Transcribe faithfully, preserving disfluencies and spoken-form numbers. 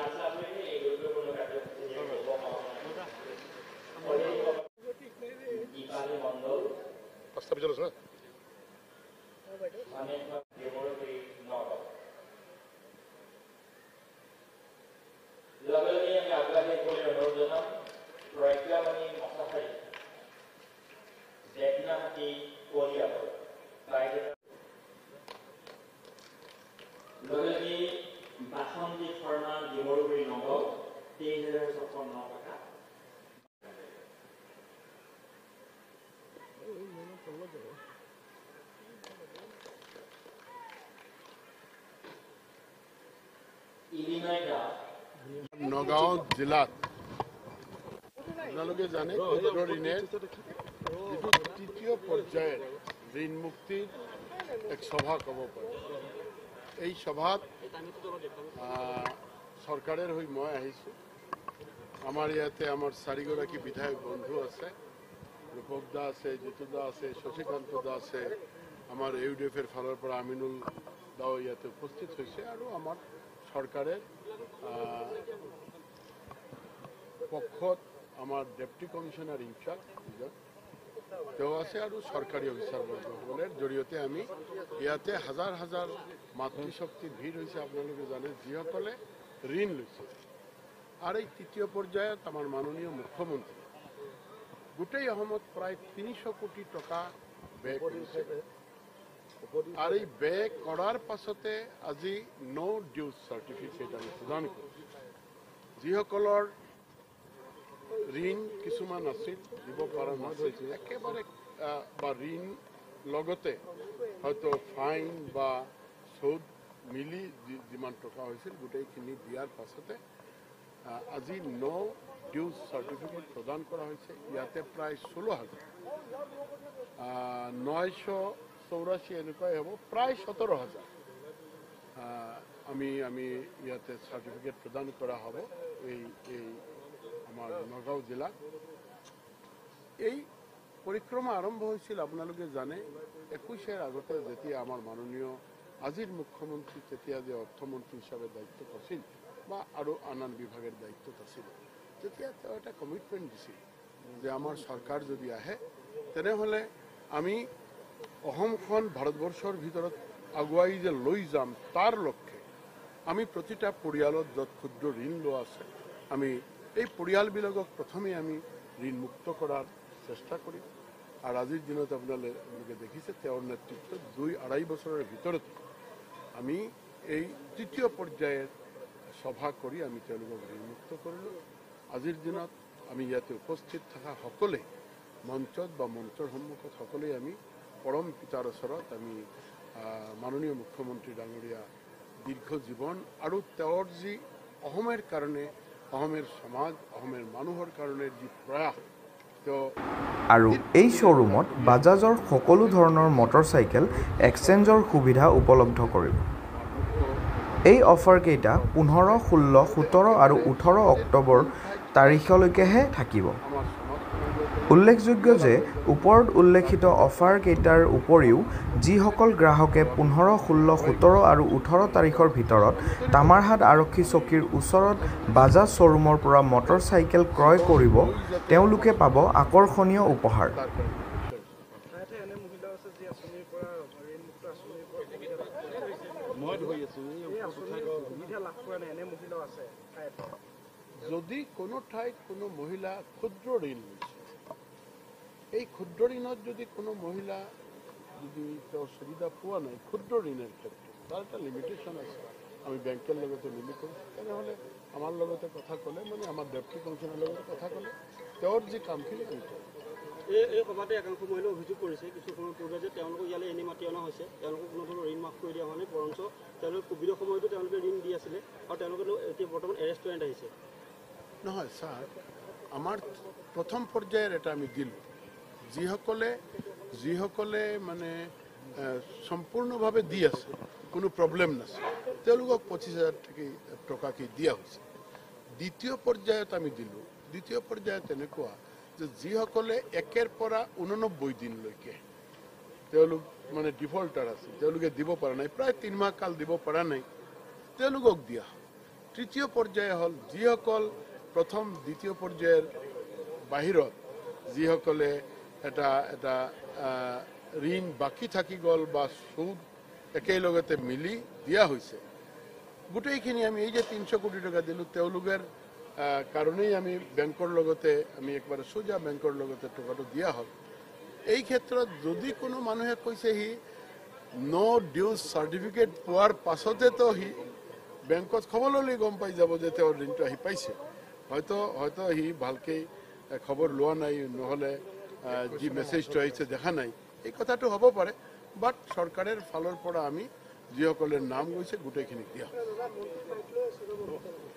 পাঁচটা পিছত আছে বাসন্তী শৰ্মা ডিমৰুগুৰি নগাঁও তেইছ হাজাৰ ছপন্ন টকা। নগাঁও জিলাত আপোনালোকে জানে ক্ষুদ্ৰ ঋণের যিটো তৃতীয় পর্যায়ের ঋণ মুক্তির এক সভা কব পারে। এই সভাত সরকারের হয়ে মই আহিছো। আমার ইয়াতে আমার চারিগৰাকী বিধায়ক বন্ধু আছে, রূপক দা আছে, জিতু দা আছে, শশীকান্ত দা আছে, আমার ইউডিএফের ফালৰ পৰা আমিনুল দাও ইয়াতে উপস্থিত হয়েছে আর আমার সরকারের পক্ষত আমার ডেপুটি কমিশনার ইনচার্জ তেওঁ আছে আর সরকারি অফিসারবর্গের জড়িয়ে আমি ইয়াতে হাজার হাজার মাতৃশক্তির ভিড় হয়েছে। আপনাদের জানে যিসকলে ঋণ লৈছে আর এই তৃতীয় পর্যায়ত আমার মাননীয় মুখ্যমন্ত্রী গোটেই অসমত প্রায় তিনিশ কোটি টাকা ব্যয় করেছে। আর এই ব্যয় করার পাছতে আজি নো ডিউজ সার্টিফিকেট আমি প্রদান করছি। যিসকলৰ ঋণ কিছুমান আছিল দিব পৰা নাছিল, একেবাৰে বা ঋণ লগতে হয়তো ফাইন বা সুদ মিলি যিমান টকা হৈছিল গোটেইখিনি দিয়াৰ পাছতে আজি নো ডিউজ সার্টিফিকেট প্রদান করা হয়েছে। ইয়াতে প্রায় ষোলো হাজার নয়শ চৌরাশি এনেকুৱাই হ'ব, প্রায় সতেরো হাজার আমি আমি ইয়াতে সার্টিফিকেট প্রদান করা হব এই এই আমার নগাঁও জেলা। এই পরিক্রমা আরম্ভ হয়েছিল আপনাদের জানে একুশের আগতে যেতিয়া আমার মাননীয় আজির মুখ্যমন্ত্রী তেতিয়া যে অর্থমন্ত্রী হিসাবে দায়িত্ব করছিল বা আরও আনান বিভাগের দায়িত্বত আছিল, তেতিয়া তেওঁ এটা কমিটমেন্ট দিছিল যে আমার সরকার যদি আহে তেনেহলে আমি অসমখন ভারতবর্ষৰ ভিতৰত আগুৱাই যে লৈ যাম তার লক্ষ্যে আমি প্রতিটা পরিয়ালত যত ক্ষুদ্র ঋণ লোৱা আছে আমি এই পরিয়ালবিলাকক প্রথমে আমি ঋণ মুক্ত করার চেষ্টা করি। আর আজির দিনত আপনাদের দেখিছে তেওঁৰ নেতৃত্বত দুই আড়াই বছরের ভিতরত আমি এই তৃতীয় পর্যায়ের সভা কৰি আমি তেওঁলোকক ঋণ মুক্ত কৰিলোঁ। আজিৰ দিনত আমি ইয়াতে উপস্থিত থকা সকলে মঞ্চত বা মঞ্চৰ সন্মুখত সকলেই আমি পৰম পিতাৰ ওচৰত আমি মাননীয় মুখ্যমন্ত্রী ডাঙৰীয়া দীর্ঘ জীবন আৰু তেওঁৰ যি অসমের কারণে অসমের সমাজ অসমের মানুহৰ কারণে যি প্রয়াস আৰু এই শ্ব'ৰুমত বাজাজৰ সকলো ধৰণৰ মটৰচাইকেল এক্সচেঞ্জৰ সুবিধা উপলব্ধ কৰিব। এই অফাৰকেইটা পোন্ধৰ ষোল্ল সোতৰ আৰু ওঠৰ অক্টোবৰ তাৰিখলৈকেহে থাকিব। উল্লেখযোগ্য যে ওপৰত উল্লেখিত অফাৰকেইটাৰ উপৰিও যিসকল গ্ৰাহকে পোন্ধৰ ষোল্ল সোতৰ আৰু ওঠৰ তাৰিখৰ ভিতৰত তামাৰহাট আৰক্ষী চকীৰ ওচৰত বাজাজ শ্ব'ৰুমৰ পৰা মটৰচাইকেল ক্ৰয় কৰিব তেওঁলোকে পাব আকৰ্ষণীয় উপহাৰ। যদি কোনো ঠাইত কোনো মহিলা ক্ষুদ্র ঋণ লৈছে, এই ক্ষুদ্র ঋণত যদি কোনো মহিলা যদি তেওঁ সুবিধা পোৱা নাই ক্ষুদ্র ঋণের ক্ষেত্রে তার একটা লিমিটেশন আছে। আমি ব্যাংকের লগতে মিলি কৰিছোঁ, তেনেহ'লে আমার লগতে কথা ক'লে মানে আমার ডেপুটি কমিশনার লগতে কথা ক'লে তেওঁৰ যি কামখিনি আমি কৰোঁ। এই সভাতে একাংশ মহিলাই অভিযোগ কৰিছে কিছু সময় পূৰ্বে যে তেওঁলোকক ইয়ালৈ এনে মাতি অনা হৈছে, তেওঁলোকক কোনো ধৰণৰ ঋণ মাফ কৰি দিয়া হোৱা নাই, বৰঞ্চ তেওঁলোকে কোভিডৰ সময়তো তেওঁলোকে ঋণ দি আছিলে আৰু তেওঁলোকে এতিয়া বৰ্তমান এৰেষ্টুৰেণ্ট আহিছে। নহয় স্যার, আমার প্রথম পর্যায়ের এটা আমি দিলোঁ যিসকলে যিসকলে মানে সম্পূর্ণভাবে দি আছে কোনো প্রবলেম নাছে তেওঁলোকক পঁচিছ হাজাৰ টকাকে দিয়া হৈছে। দ্বিতীয় পর্যায়ত আমি দিলোঁ, দ্বিতীয় পর্যায়ত এনেকুৱা যে যিসকলে একের পৰা ঊননব্বৈ দিনলৈকে তেওঁলোক মানে ডিফল্টাৰ আছে, তেওঁলোকে দিব পৰা নাই, প্ৰায় তিনিমাহ কাল দিব পৰা নাই, তেওঁলোকক দিয়া হয়। তৃতীয় পৰ্যায় হ'ল যিসকল প্ৰথম দ্বিতীয় পৰ্যায়ৰ বাহিৰত যিসকলে এটা এটা ঋণ বাকী থাকি গ'ল বা সুদ একেলগতে মিলি দিয়া হৈছে গোটেইখিনি আমি এই যে তিনশ কোটি টকা দিলোঁ তেওঁলোকৰ কাৰণেই আমি বেংকৰ লগতে আমি একবাৰে সোজা বেংকৰ লগতে টকাটো দিয়া হ'ল এই ক্ষেত্ৰত যদি কোনো মানুহে কৈছে সি ন' ডিউজ চাৰ্টিফিকেট পোৱাৰ পাছতেতো সি বেংকত খবৰ ল'লে গম পাই যাব যে তেওঁৰ ঋণটো আহি পাইছে হয়তো হয়তো সি ভালকৈ খবৰ লোৱা নাই নহ'লে যি মেছেজটো আহিছে দেখা নাই এই কথাটো হ'ব পাৰে বাট চৰকাৰৰ ফালৰ পৰা আমি যিসকলে নাম গৈছে গোটেইখিনিক দিয়া